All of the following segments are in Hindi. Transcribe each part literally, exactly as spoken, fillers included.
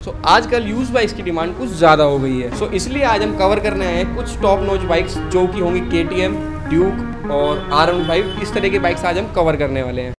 सो so, आजकल यूज बाइक्स की डिमांड कुछ ज़्यादा हो गई है। सो so, इसलिए आज हम कवर करने आए हैं कुछ टॉप नॉच बाइक्स जो कि होंगी के टी एम, ड्यूक और आर वन फाइव। इस तरह की बाइक्स आज हम कवर करने वाले हैं।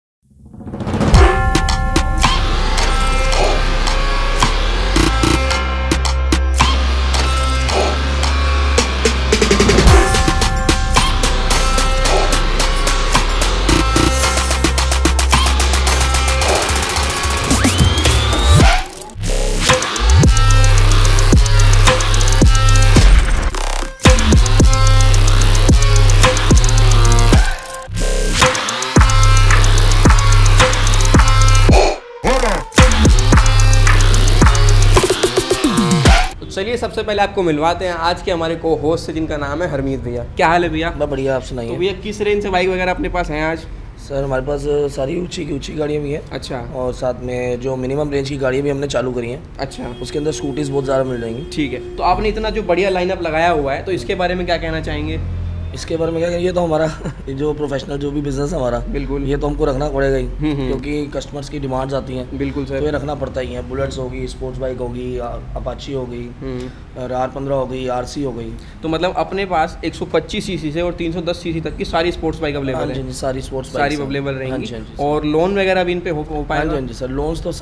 चलिए सबसे पहले आपको मिलवाते हैं आज के हमारे को होस्ट से, जिनका नाम है हरमीत भैया। क्या हाल है भैया? मैं बढ़िया, आप सुनाइए। तो भैया किस रेंज से बाइक वगैरह अपने पास हैं आज? सर हमारे पास सारी ऊंची की ऊंची गाड़ियाँ भी हैं। अच्छा। और साथ में जो मिनिमम रेंज की गाड़ियाँ भी हमने चालू करी हैं। अच्छा। उसके अंदर स्कूटीज बहुत ज़्यादा मिल जाएंगी। ठीक है, तो आपने इतना जो बढ़िया लाइनअप लगाया हुआ है, तो इसके बारे में क्या कहना चाहेंगे? इसके बारे में क्या, ये तो हमारा जो प्रोफेशनल जो भी बिजनेस है हमारा, बिल्कुल ये तो हमको रखना पड़ेगा ही, क्योंकि कस्टमर्स की डिमांड्स आती हैं। बिल्कुल सर, तो ये रखना पड़ता ही है। बुलेट्स होगी, स्पोर्ट्स बाइक होगी, अपाची हो गई, आर पंद्रह हो गई, आर सी हो गई। तो मतलब अपने पास एक सौ पच्चीस सीसी से और तीन सौ दस सीसी तक की सारी स्पोर्ट्स बाइक अवेलेबल है। सारी स्पोर्ट्स सारी अवेलेबल रहेंगी। और लोन वगैरह भी इन पे हो पाएगा? हाँ जी सर, लोन्स तो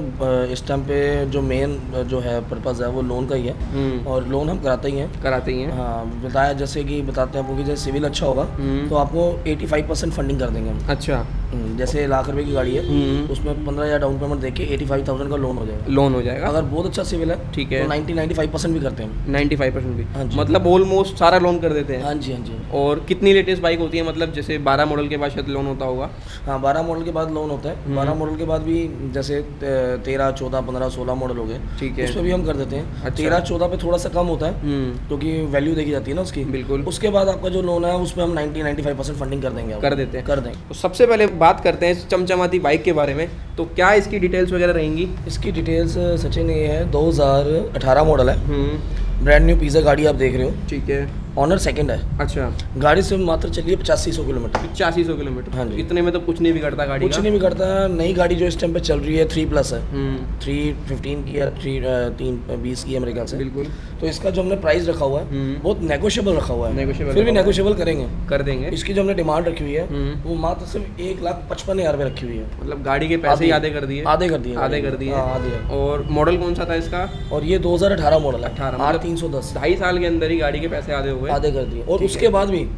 सर इस टाइम पे जो मेन जो है पर्पज़ है वो लोन का ही है, और लोन हम कराते ही हैं कराते ही हैं हाँ, बताया जैसे कि बताते हैं आपको कि जैसे सिविल अच्छा होगा तो आपको पचासी परसेंट फंडिंग कर देंगे हम। अच्छा। जैसे लाख रुपए की गाड़ी है उसमें पंद्रह हजार डाउन पेमेंट देके पचासी हज़ार का लोन हो जाएगा। लोन हो जाएगा अगर बहुत अच्छा सिविल है। ठीक है, तो नब्बे पचानवे परसेंट भी करते हैं। पचानवे परसेंट भी? हाँ जी, मतलब ऑलमोस्ट सारा लोन कर देते हैं। हाँ जी हाँ जी। और कितनी लेटेस्ट बाइक होती है, मतलब जैसे बारह मॉडल के बाद शायद लोन होता होगा? हाँ, बारह मॉडल के बाद लोन होता है। बारह मॉडल के बाद भी जैसे तेरह चौदह पंद्रह सोलह मॉडल हो गए, ठीक है, उसमें भी हम कर देते हैं। तेरह चौदह पे थोड़ा सा कम होता है क्योंकि वैल्यू देखी जाती है ना उसकी। बिल्कुल। उसके बाद आपका जो लोन है उसमें हम नब्बे पचानवे परसेंट फंडिंग कर देंगे। कर देते हैं कर देंगे। तो सबसे पहले बात करते हैं चमचमाती बाइक के बारे में। तो क्या इसकी डिटेल्स वगैरह रहेंगी? इसकी डिटेल्स सचिन ये है, दो हज़ार अठारह मॉडल है, ब्रांड न्यू पीज़ा गाड़ी आप देख रहे हो। ठीक है, ऑनर सेकंड है। अच्छा। गाड़ी से मात्र चलिए पचासी सौ किलोमीटर। पचासी सौ किलोमीटर? हाँ जी। इतने में तो कुछ नहीं बिगड़ता गाड़ी कुछ का? नहीं बिगड़ता। नई गाड़ी जो इस टाइम पे चल रही है थ्री प्लस है, थ्री फिफ्टीन की या थ्री तीन बीस की है मेरे ख्याल से। बिल्कुल। तो इसका जो हमने प्राइस रखा हुआ है बहुत नेगोशिएबल रखा हुआ है। नेगोशिएबल फिर भी नेगोशिएबल करेंगे कर देंगे। इसकी जो हमने डिमांड रखी हुई है वो मात्र सिर्फ एक लाख पचपन हजार रुपये रखी हुई है। मतलब गाड़ी के पैसे आधे कर दिए? आधे कर दिए आधे कर दिए आधे। और मॉडल कौन सा था इसका? और ये दो हजार अठारह मॉडल है। अठारह आर तीन सौ दस। ढाई साल के अंदर ही गाड़ी के पैसे आधे हुए आधे कर दिए। और उसके बाद भी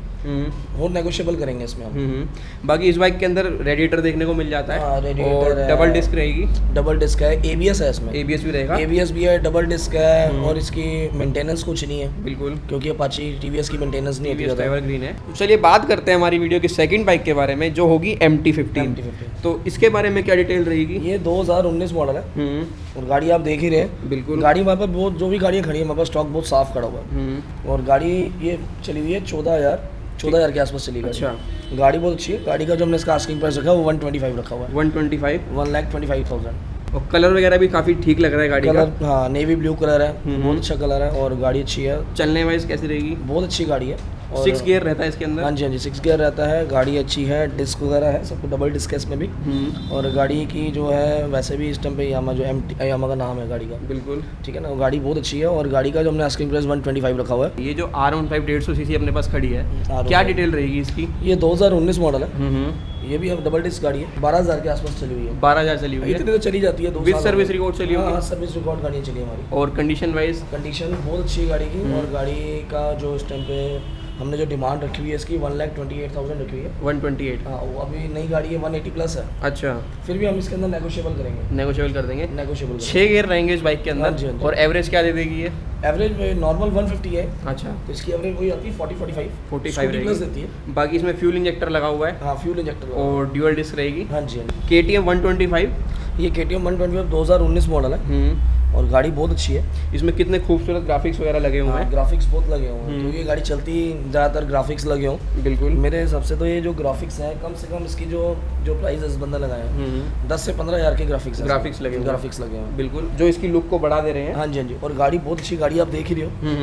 और नेगोशिएबल करेंगे इसमें हम। बाकी इस बाइक के अंदर रेडिएटर देखने को मिल जाता है। हाँ, रेडिएटर है, डबल डिस्क रहेगी। डबल डिस्क है, एबीएस है इसमें। एबीएस भी रहेगा? एबीएस भी है, डबल डिस्क है। और इसकी मेंटेनेंस कुछ नहीं है। बिल्कुल, क्योंकि अपाची टीवीएस की मेंटेनेंस नहीं होती, एवरग्रीन है। चलिए बात करते हैं हमारी वीडियो की सेकंड बाइक के बारे में, जो होगी एम टी फिफ्टीन। तो इसके बारे में क्या डिटेल रहेगी? ये दो हजार उन्नीस मॉडल है और गाड़ी आप देख ही रहे हैं। बिल्कुल। गाड़ी हमारे पास बहुत जो भी गाड़ियाँ खड़ी है हमारे पास स्टॉक बहुत साफ खड़ा हुआ है। और गाड़ी ये चली हुई है चौदह हजार चौदह हज़ार के आसपास चली गई। अच्छा। गाड़ी बहुत अच्छी है। गाड़ी का जो हमने इसका आस्किंग प्राइस रखा है वो वन ट्वेंटी फाइव रखा हुआ है। One twenty five one lakh twenty five thousand. और कलर वगैरह भी काफ़ी ठीक लग रहा है गाड़ी कलर का। हाँ, नेवी ब्लू कलर है, बहुत अच्छा कलर है। और गाड़ी अच्छी है। चलने वाइज कैसी रहेगी? बहुत अच्छी गाड़ी है। सिक्स गियर रहता है इसके अंदर? हाँ जी हाँ जी, सिक्स गियर रहता है। गाड़ी अच्छी है, डिस्क वगैरह है, सबको डबल डिस्क है इसमें भी। और गाड़ी की जो है वैसे भी इस टाइम पे यामा जो एम टी यामा का नाम है गाड़ी का। बिल्कुल। ठीक है ना, गाड़ी बहुत अच्छी है। और गाड़ी का जो हमने asking price one twenty five रखा हुआ है। ये जो आर वन फाइव डेढ़ सौ सीसी अपने पास खड़ी है, क्या डिटेल रहेगी इसकी? ये दो हजार उन्नीस मॉडल है। ये भी अब डबल डिस्क गाड़ी है, बारह हजार के आसपास चली हुई है। बारह हजार चली हुई है, इतनी तो चली जाती है। विद सर्विस रिकॉर्ड चली हुई है? सर्विस रिकॉर्ड गाड़ी चली हमारी। और कंडीशन वाइज? कंडीशन बहुत अच्छी है गाड़ी की। और गाड़ी का जो इस टाइम पे हमने जो डिमांड रखी हुई है इसकी one lakh twenty eight thousand रखी हुई है। One twenty eight? हाँ, वो अभी नई गाड़ी है, वन एटी प्लस है। अच्छा। फिर भी हम इसके अंदर नेगोशिएबल करेंगे। नेगोशिएबल कर देंगे। नेगोशिएबल। छः गियर रहेंगे इस बाइक के अंदर। हाँ जी, हाँ जी। और एवरेज क्या दे देगी ये? एवरेज नॉर्मल वन फिफ्टी है। अच्छा। तो इसकी एवरेज वही आती है forty forty five forty five plus देती है। बाकी इसमें फ्यूल इंजेक्टर लगा हुआ है। हाँ, फ्यूल इंजेक्टर और ड्यूअल डिस्क रहेगी। हाँ जी। K T M one twenty five? ये K T M one twenty five दो हज़ार उन्नीस मॉडल है। और गाड़ी बहुत अच्छी है। इसमें कितने खूबसूरत ग्राफिक्स वगैरह लगे हुए हैं? ग्राफिक्स बहुत लगे हुए हैं, क्योंकि ये गाड़ी चलती ज़्यादातर ग्राफिक्स लगे हों। बिल्कुल। मेरे हिसाब से तो ये जो ग्राफिक्स है कम से कम इसकी जो जो प्राइस इस बंदा लगाया है दस से पंद्रह हज़ार के ग्राफिक्स ग्राफिक्स लगे ग्राफिक्स लगे हैं। बिल्कुल, जो इसकी लुक को बढ़ा दे रहे हैं। हाँ जी हाँ जी। और गाड़ी बहुत अच्छी गाड़ी आप देख ही रहे हो।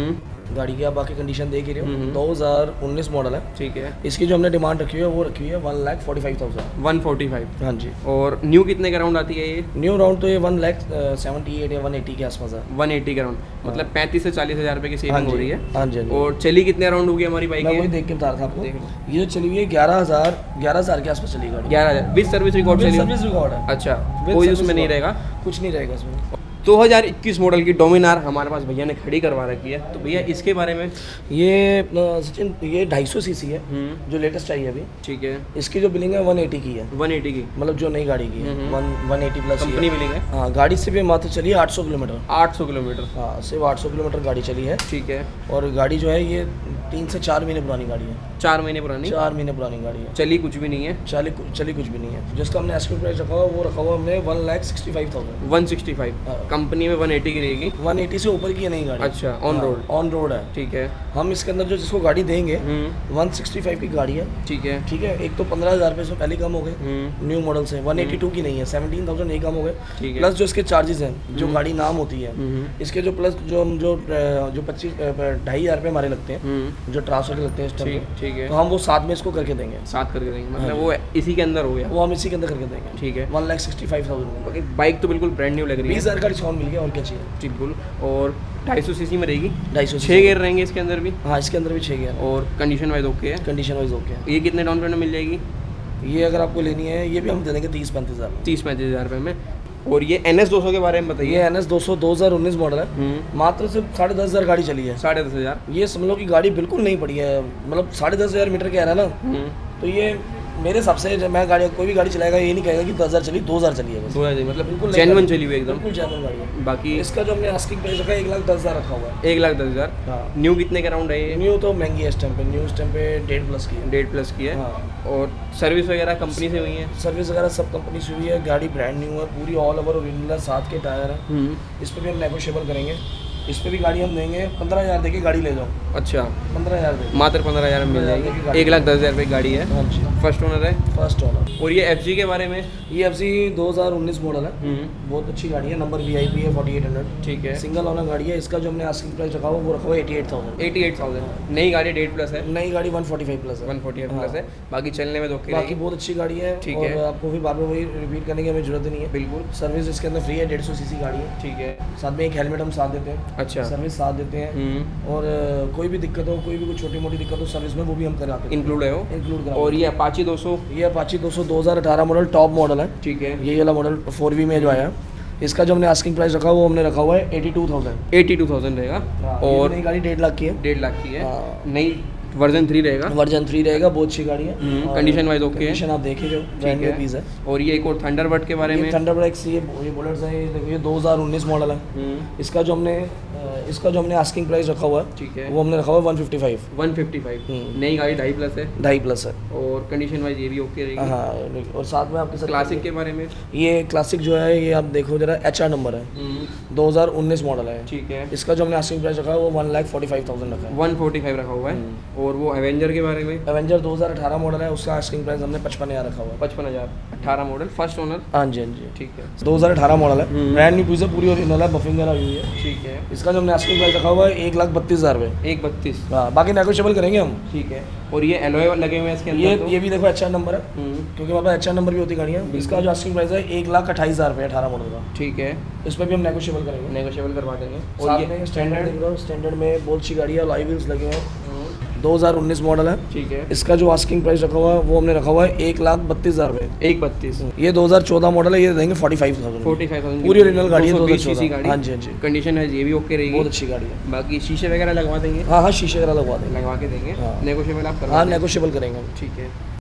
गाड़ी की आप बाकी कंडीशन देख ही रहे हो, दो हज़ार उन्नीस मॉडल है। ठीक है। इसकी जो हमने डिमांड रखी है वो रखी हुई है one lakh forty five thousand one forty five हाँ जी। और न्यू कितने का राउंड आती है ये? न्यू राउंड तो ये वन लाख सेवेंटी एट या वन एटी के आसपास है। वन एटी का राउंड, मतलब पैंतीस से चालीस हज़ार रुपये की सेविंग हो रही है। हाँ जी। और चली कितने राउंड होगी हमारी बाइक? मैं वही देख के बता रहा था आपको, ये जो चली हुई है ग्यारह हज़ार ग्यारह हज़ार के आसपास चली गाड़ी। ग्यारह हज़ार विद सर्विस रिकॉर्ड चली? सर्विस रिकॉर्ड है। अच्छा, कोई उसमें नहीं रहेगा? कुछ नहीं रहेगा इसमें। दो हज़ार इक्कीस मॉडल की डोमिनार हमारे पास भैया ने खड़ी करवा रखी है, तो भैया इसके बारे में? ये सचिन ये ढाई सौ सीसी है जो लेटेस्ट आई है अभी। ठीक है। इसकी जो बिलिंग है वन एटी की है। वन एटी की मतलब जो नई गाड़ी की है, one one eighty plus company billing है। हाँ, गाड़ी से भी मात्र चली है आठ सौ किलोमीटर। आठ सौ किलोमीटर? हाँ, सिर्फ आठ सौ किलोमीटर गाड़ी चली है। ठीक है। और गाड़ी जो है ये तीन से चार महीने पुरानी गाड़ी है। चार महीने पुरानी? चार महीने पुरानी गाड़ी है। चली कुछ भी नहीं है? चली चली कुछ भी नहीं है। जिसका हमने एस्क्यू प्राइस रखा हुआ वो रखा हुआ हमने one lakh sixty five thousand. One sixty five company में वन एटी की रहेगी? वन एटी से ऊपर की है नहीं गाड़ी। अच्छा, ऑन रोड? ऑन रोड है। ठीक है। हम इसके अंदर जो जिसको गाड़ी देंगे वन सिक्सटी फाइव की गाड़ी है। ठीक है। ठीक है। एक तो पंद्रह हज़ार रुपये से पहले कम हो गए न्यू मॉडल से, वन एटी टू की नहीं है, सेवनटीन थाउजेंड नहीं कम हो गए। प्लस जो इसके चार्जेस हैं, जो गाड़ी नाम होती है इसके जो प्लस जो हम जो जो पच्चीस ढाई हज़ार रुपये हमारे लगते हैं जो ट्रांसफर के लगते हैं इस टाइम, ठीक है, तो हम वो साथ में इसको करके देंगे। साथ करके देंगे मतलब वो इसी के अंदर हो गया? वो हम इसी के अंदर करके देंगे। ठीक है। One lakh sixty five thousand. Bike तो बिल्कुल ब्रांड न्यू लग रही है। बीस हज़ार का डिस्काउंट मिल गया और क्या चाहिए। बिल्कुल। और ढाई सौ सीसी में रहेगी? ढाई सौ। छः गेयर गेयर रहेंगे इसके अंदर भी? हाँ, इसके अंदर भी छः गेयर। और कंडीशन वाइज ओके है? कंडीशन वाइज ओके है। ये कितने डाउन पेमेंट में मिल जाएगी? ये अगर आपको लेनी है ये भी हम दे देंगे तीस पैंतीस हज़ार तीस पैंतीस हज़ार रुपये में। और ये एन एस दो सौ के बारे में बताइए। ये एन एस दो सौ दो हज़ार उन्नीस मॉडल है, मात्र सिर्फ साढ़े दस हज़ार गाड़ी चली है। साढ़े दस हज़ार? ये समझ लो कि गाड़ी बिल्कुल नहीं पड़ी है, मतलब साढ़े दस हज़ार मीटर के आ रहा है ना, तो ये मेरे हिसाब से जब मैं गाड़ी कोई भी गाड़ी चलाएगा ये नहीं कहेगा कि दस हज़ार चली, दो हज़ार चली है बस। दो हज़ार मतलब बिल्कुल जेन्युइन चली हुई एकदम? बिल्कुल जेन्युइन गाड़ी है। बाकी इसका जो हमने आस्किंग प्राइस रखा है एक लाख दस हज़ार रखा हुआ है। एक लाख दस हज़ार? हाँ। न्यू कितने का राउंड है ये? न्यू तो महंगी है इस टाइम पे, न्यू इस टाइम पे डेढ़ प्लस की है। डेढ़ प्लस की है। हाँ। और सर्विस वगैरह कंपनी से हुई है? सर्विस वगैरह सब कंपनी से हुई है। गाड़ी ब्रांड न्यू है, पूरी ऑल ओवर ओरिजिनल, साथ के टायर है। इस पर भी हम नेगोशिएबल करेंगे। इस पे भी गाड़ी हम देंगे पंद्रह हज़ार देके गाड़ी ले जाओ। अच्छा, पंद्रह हज़ार दे मात्र पंद्रह हज़ार में मिल जाएगी। एक लाख दस हज़ार रुपये की गाड़ी है। हाँ जी। फर्स्ट ओनर है? First owner. और ये एफ जी के बारे में? ये एफ जी दो हज़ार उन्नीस मॉडल है, बहुत अच्छी गाड़ी है, नंबर वी आई पी है फोर्टी एट हंड्रेड। ठीक है। सिंगल ओनर गाड़ी है। इसका जो हमने आस्किंग प्राइस रखा हुआ वो रखा हुआ eighty eight thousand. Eighty eight thousand. नई गाड़ी डेढ़ प्लस है? नई गाड़ी वन फोर्टी फाइव प्लस है। वन फोर्टी फाइव प्लस है। बाकी चलने में तो बाकी बहुत अच्छी गाड़ी है। ठीक है। आपको भी बार बार वही रिपीट करने की हमें जरूरत नहीं है। बिल्कुल। सर्विस इसके अंदर फ्री है, डेढ़ सौ सी सी गाड़ी है। ठीक है। साथ में एक हेलमेट हम साथ देते हैं। अच्छा। सर्विस साथ देते हैं। और कोई भी दिक्कत हो, कोई भी कोई छोटी मोटी दिक्कत हो सर्विस में, वो भी हम कराते हैं। इंक्लूड है वो? इंक्लूड करा। और ये अपाची दो सौ? ये अपाची दो सौ दो हज़ार अठारह मॉडल टॉप मॉडल है। ठीक है। ये वाला मॉडल फोर वी में जो आया, इसका जो हमने आस्किंग प्राइस रखा वो हमने रखा हुआ है eighty two thousand. Eighty two thousand रहेगा। और नई गाड़ी डेढ़ लाख की है। डेढ़ लाख की है। नई वर्जन थ्री रहेगा? वर्जन थ्री रहेगा, बहुत अच्छी गाड़ी है। कंडीशन वाइज ओके है। कंडीशन आप देखे जो ब्रांड न्यू पीस है। और ये एक और थंडरबर्ड के बारे में? थंडरबर्ड एक्स ये ये बुलेट्स है, ये देखो ये दो हज़ार उन्नीस मॉडल है। इसका जो हमने इसका जो हमने आस्किंग प्राइस रखा हुआ है, ठीक है, वो हमने रखा हुआ है one fifty five. One fifty five. नई गाड़ी ढाई प्लस है? ढाई प्लस है। और कंडीशन वाइज ये भी ओके रहेगी? हाँ। और साथ में आपके साथ क्लासिक के बारे में? ये क्लासिक जो है ये आप देखो जरा, एच आर नंबर है, दो हज़ार उन्नीस मॉडल है। ठीक है। इसका जो हमने आस्किंग प्राइस रखा है वो one lakh forty five thousand रखा है। वन फोर्टी फाइव रखा हुआ है। और वो एवेंजर के बारे में? एवेंजर दो हज़ार अठारह मॉडल है, उसका आस्किंग प्राइस हमने पचपन हज़ार रखा हुआ है। पचपन हज़ार। अठारह मॉडल, फर्स्ट ओनर? हाँ जी, हाँ जी। ठीक है। दो हज़ार अठारह मॉडल है, ब्रांड न्यू पीस है, पूरी ओरिजिनल है, बफिंग वगैरह हुई है। ठीक है। इसका जो हमने आस्किंग प्राइस रखा हुआ है एक लाख बत्तीस हज़ार रुपये। एक बत्तीस? हाँ, बाकी नेगोशिएबल करेंगे हम। ठीक है। और ये एलॉय लगे हुए हैं इसके अंदर? ये तो? ये भी देखो एच आर नंबर है, क्योंकि हमारे पास एच आर नंबर भी होती है गाड़ियाँ। इसका जो आस्किंग प्राइस है एक लाख अट्ठाईस हज़ार रुपये अठारह मॉडल का। ठीक है। इस पर भी हम नेगोशिएबल करेंगे। नेगोशिएबल करवा देंगे। और ये स्टैंडर्ड स्टैंडर्ड में बहुत अच्छी गाड़ी है, अलॉय व्हील्स लगे हैं, दो हज़ार उन्नीस मॉडल है। ठीक है। इसका जो आस्किंग प्राइस रखा हुआ है वो हमने रखा हुआ है एक लाख बत्तीस हज़ार रुपये। एक बत्तीस। ये दो हज़ार चौदह मॉडल है, ये देंगे forty five thousand. Forty five thousand पूरी ओरिजिनल गाड़ी है, दो हज़ार चौदह। हाँ जी, हाँ जी। कंडीशन है ये भी ओके रहेगी, बहुत अच्छी गाड़ी है। बाकी शीशे वगैरह लगवा देंगे? हाँ हाँ, शीशे वगैरह लगवा देंगे, लगवा के देंगे। नेगोशिएबल आप? हाँ, नेगोशिएबल करेंगे। ठीक है।